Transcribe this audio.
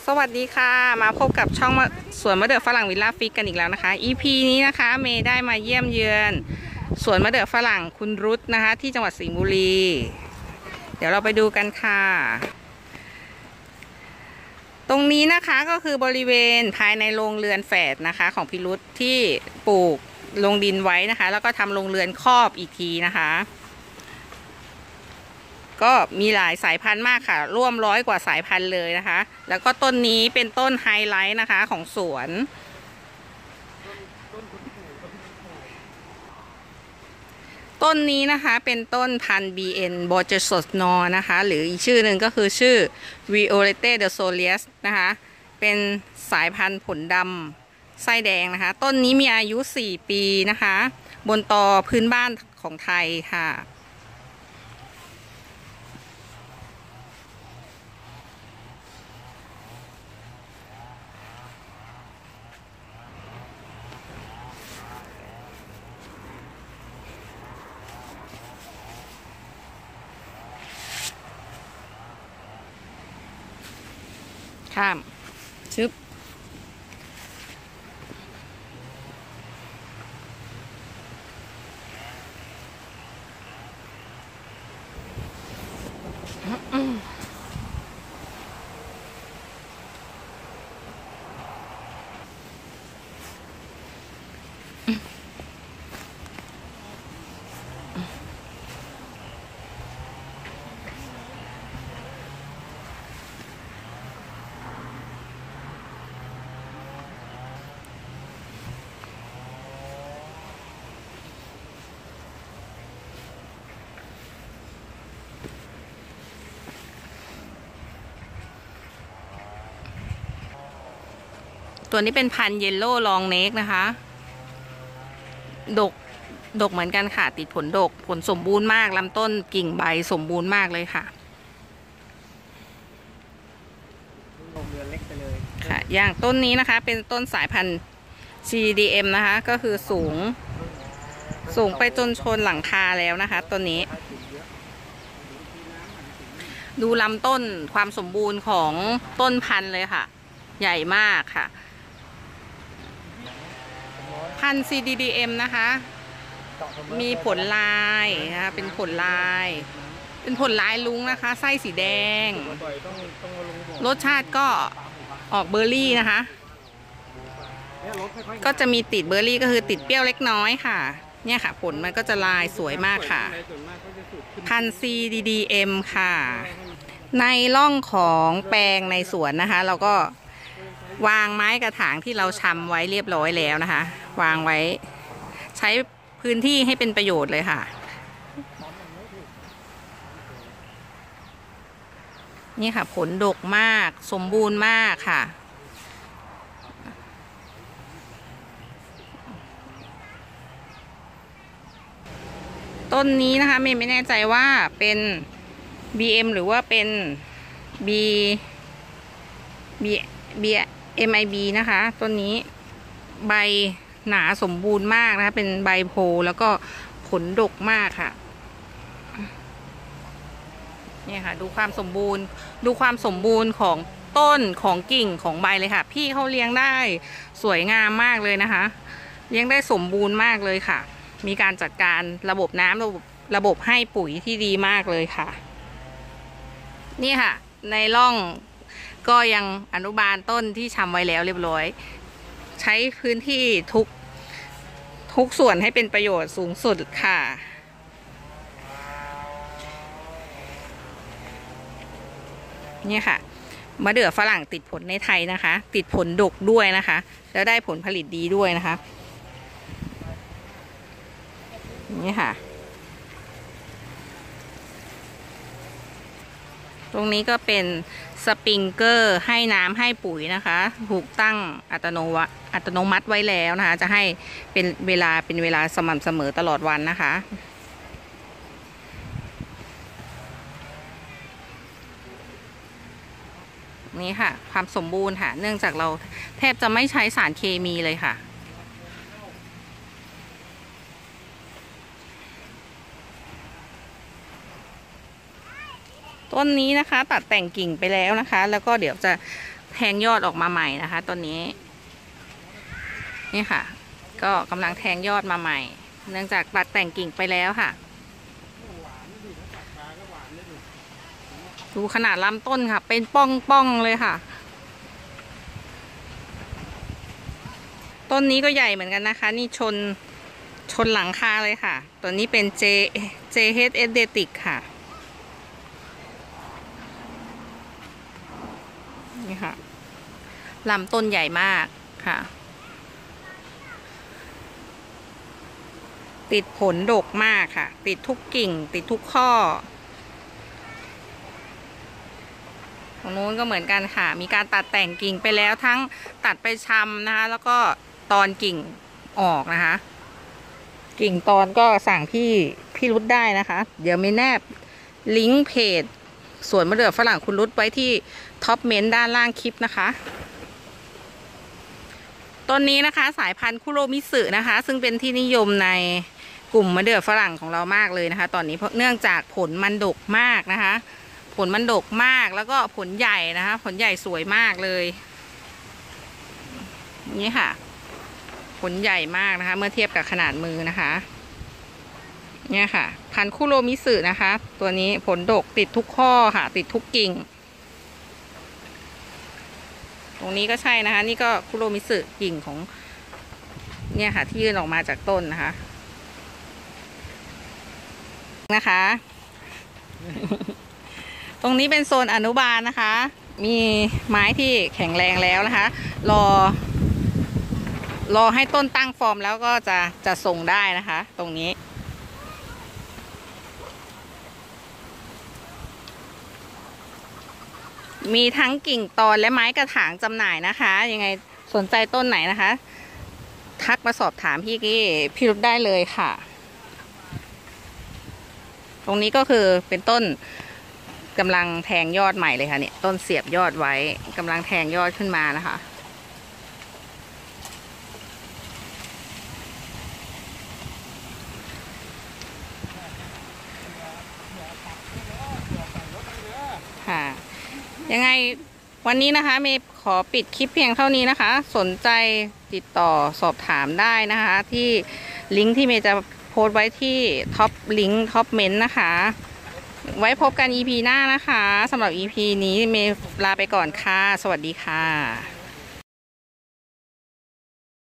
สวัสดีค่ะมาพบกับช่องสวนมะเดื่อฝรั่งวิลล่าฟิกกันอีกแล้วนะคะ EP นี้นะคะเมย์ได้มาเยี่ยมเยือนสวนมะเดื่อฝรั่งคุณรุธนะคะที่จังหวัดสิงห์บุรีเดี๋ยวเราไปดูกันค่ะตรงนี้นะคะก็คือบริเวณภายในโรงเรือนแฝดนะคะของพี่รุธที่ปลูกลงดินไว้นะคะแล้วก็ทำโรงเรือนครอบอีกทีนะคะก็มีหลายสายพันธุ์มากค่ะร่วม100 กว่าสายพันธุ์เลยนะคะแล้วก็ต้นนี้เป็นต้นไฮไลท์นะคะของสวนต้นนี้นะคะเป็นต้นพันธุ์ BN b o r g e s n o นะคะหรืออีกชื่อหนึ่งก็คือชื่อ Violette de Solis นะคะเป็นสายพันธุ์ผลดำไส้แดงนะคะต้นนี้มีอายุ4 ปีนะคะบนตอพื้นบ้านของไทยค่ะข้ามชึบตัวนี้เป็นพันธุ์เยลโล่ลองเนกนะคะดกเหมือนกันค่ะติดผลดกผลสมบูรณ์มากลำต้นกิ่งใบสมบูรณ์มากเลยค่ะลงเรือเล็กไปเลยค่ะอย่างต้นนี้นะคะเป็นต้นสายพันธุ์ CDM นะคะก็คือสูงไปจนชนหลังคาแล้วนะคะต้นนี้ดูลำต้นความสมบูรณ์ของต้นพันธุ์เลยค่ะใหญ่มากค่ะพันธุ์ CDM นะคะมีผลลายนะคะเป็นผลลายลุ้งนะคะไส้สีแดงรสชาติก็ออกเบอร์รี่นะคะก็จะมีติดเบอร์รี่ก็คือติดเปรี้ยวเล็กน้อยค่ะเนี่ยค่ะผลมันก็จะลายสวยมากค่ะพันธุ์ CDM ค่ะในร่องของแปลงในสวนนะคะเราก็วางไม้กระถางที่เราชำไว้เรียบร้อยแล้วนะคะวางไว้ใช้พื้นที่ให้เป็นประโยชน์เลยค่ะนี่ค่ะผลดกมากสมบูรณ์มากค่ะต้นนี้นะคะเมย์ไม่แน่ใจว่าเป็น BM หรือว่าเป็น B MIB นะคะต้นนี้ใบหนาสมบูรณ์มากนะคะเป็นใบโพแล้วก็ผลดกมากค่ะเนี่ยค่ะดูความสมบูรณ์ของต้นของกิ่งของใบเลยค่ะพี่เขาเลี้ยงได้สวยงามมากเลยนะคะเลี้ยงได้สมบูรณ์มากเลยค่ะมีการจัดการระบบน้ำระบบให้ปุ๋ยที่ดีมากเลยค่ะนี่ค่ะในร่องก็ยังอนุบาลต้นที่ชำไว้แล้วเรียบร้อยใช้พื้นที่ทุกส่วนให้เป็นประโยชน์สูงสุดค่ะนี่ค่ะมะเดื่อฝรั่งติดผลในไทยนะคะติดผลดกด้วยนะคะแล้วได้ผลผลิตดีด้วยนะคะนี่ค่ะตรงนี้ก็เป็นสปริงเกอร์ให้น้ำให้ปุ๋ยนะคะถูกตั้งอัตโนมัติไว้แล้วนะคะจะให้เป็นเวลาสม่ำเสมอตลอดวันนะคะนี่ค่ะความสมบูรณ์ค่ะเนื่องจากเราแทบจะไม่ใช้สารเคมีเลยค่ะ ต้นนี้นะคะตัดแต่งกิ่งไปแล้วนะคะแล้วก็เดี๋ยวจะแทงยอดออกมาใหม่นะคะต้นนี้นี่ค่ะ ก็กำลังแทงยอดมาใหม่ เนื่องจากตัดแต่งกิ่งไปแล้วค่ะดูขนาดลำต้นค่ะ เป็นป้องๆเลยค่ะ ต้นนี้ก็ใหญ่เหมือนกันนะคะ นี่ชนหลังคาเลยค่ะ ตัวนี้เป็น JH Aesthetic ค่ะนี่ค่ะลำต้นใหญ่มากค่ะ ติดผลดกมากค่ะ ติดทุกกิ่ง ติดทุกข้อตรงนู้นก็เหมือนกันค่ะ มีการตัดแต่งกิ่งไปแล้วทั้งตัดไปชำนะคะ แล้วก็ตอนกิ่งออกนะคะ กิ่งตอนก็สั่งพี่รุดได้นะคะ เดี๋ยวมีแนบลิงก์เพจสวนมะเดื่อฝรั่งคุณรุดไว้ที่ท็อปเมนต์ด้านล่างคลิปนะคะต้นนี้นะคะสายพันธุ์คุโรมิสึนะคะ ซึ่งเป็นที่นิยมในกลุ่มมะเดื่อฝรั่งของเรามากเลยนะคะ ตอนนี้เพราะเนื่องจากผลมันดกมากนะคะ ผลมันดกมากแล้วก็ผลใหญ่นะคะ ผลใหญ่สวยมากเลยนี่ค่ะผลใหญ่มากนะคะเมื่อเทียบกับขนาดมือนะคะเนี่ยค่ะพันธุ์คุโรมิสึนะคะ ตัวนี้ผลดกติดทุกข้อค่ะ ติดทุกกิ่งตรงนี้ก็ใช่นะคะ นี่ก็คุโรมิสึกิ่งของเนี่ยค่ะที่ยื่นออกมาจากต้นนะคะตรงนี้เป็นโซนอนุบาลนะคะ มีไม้ที่แข็งแรงแล้วนะคะรอให้ต้นตั้งฟอร์มแล้วก็จะส่งได้นะคะตรงนี้มีทั้งกิ่งตอนและไม้กระถางจำหน่ายนะคะยังไงสนใจต้นไหนนะคะทักมาสอบถามพี่รุดได้เลยค่ะตรงนี้ก็คือเป็นต้นกำลังแทงยอดใหม่เลยค่ะเนี่ยต้นเสียบยอดไว้กำลังแทงยอดขึ้นมานะคะค่ะยังไงวันนี้นะคะเมย์ขอปิดคลิปเพียงเท่านี้นะคะสนใจติดต่อสอบถามได้นะคะที่ลิงก์ที่เมย์จะโพสต์ไว้ที่ท็อปลิงก์ท็อปเมนต์นะคะไว้พบกัน EP หน้านะคะสำหรับ EP นี้เมย์ลาไปก่อนค่ะสวัสดีค่ะ